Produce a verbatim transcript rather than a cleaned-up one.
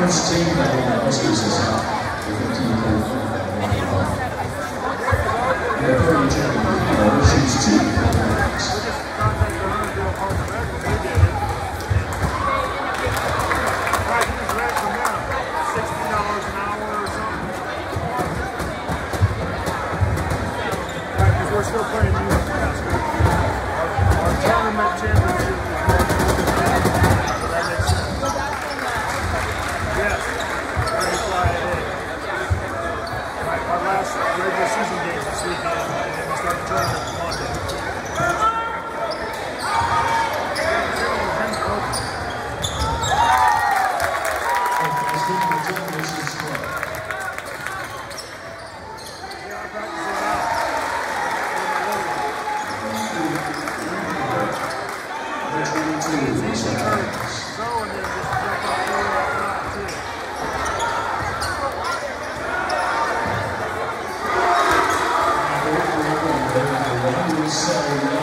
Women's team level excuses. They're very general. She's two. We're still playing youth basketball. Our, our tournament championship is that makes sense. Yes, very Friday. Right, our last regular season games this weekend, and then we start the tournament Monday. So